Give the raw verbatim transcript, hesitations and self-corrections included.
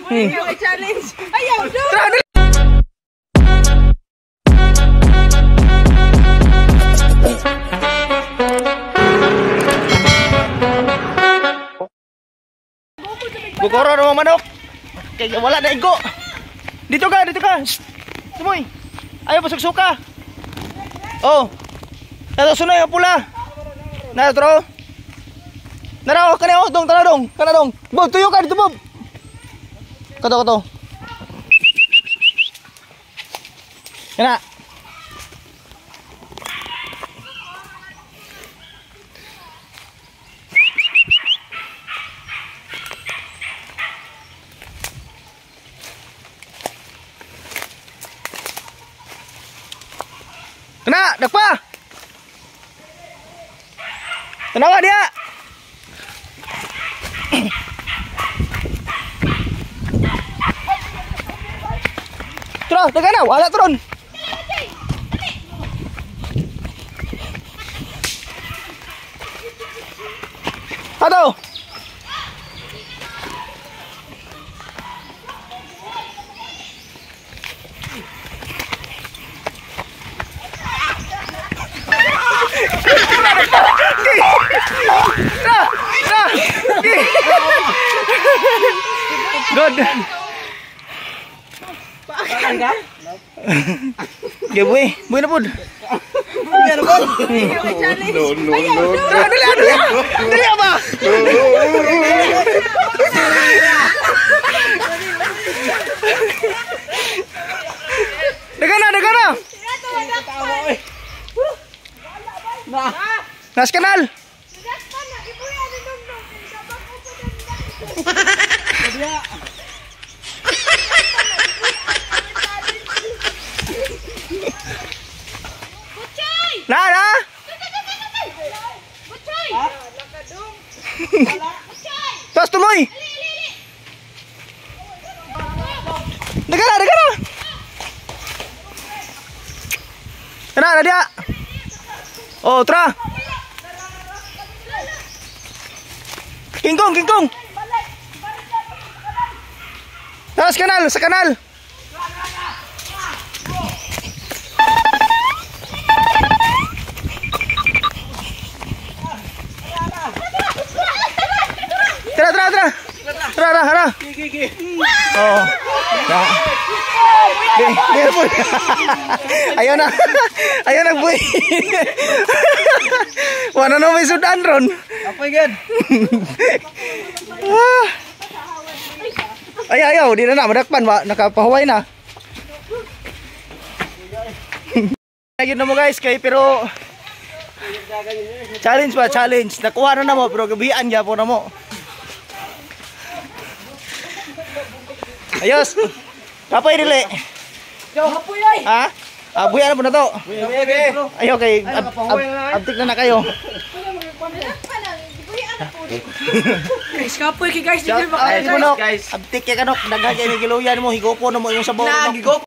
Hmm. Challenge. Ayaw, do. Tara, Bukoro ng mga manok. Kaya wala na igo. Dito ka, dito ka. Sumoy. Ayaw pasok-suka. Oh. Nato sunay ang pula. Nato. Naraw, kaneo, dong, tara dong. Kana dong. Bob, tuyo ka dito, Bob. Kato, kato. Kana. Kena, dakpa. Kenapa dia? Terus, dekat na, wala turun. Aduh. Good. Pakan ka? Dia boy, boy na pud. Boy na pud. No no no. Dali dali. Dali apa? Dekat na, dekat na. Nah. Nas kanal. Nah, nah. Tos tumoy. Dekat lah, dekat lah. Kena ada dia. Oh, tra. Kingkong, kingkong. Nah, sa kanal, sa kanal. Tara, tara, tara. Tara, tara, tara. Oh. Nah. Dia pun. Ayaw na. Ayaw na boy. Wala na may sudan ron. Apa yan? Ayaw, ayaw, di na na madakpan ba, nakapahuway na. Yun na mo guys, kay pero challenge ba, challenge. Nakuha na na mo, pero gabihan niya po na mo. Ayos. Kapoy dili. Yo, kapoy ay. Ha? Abuy ano po na to? Ayo kay abtik na na kayo. Guys, kapoy kay guys, dili ba guys? Abtik kay kanok, daghan kay giluyan mo, higopon mo yung sabaw mo.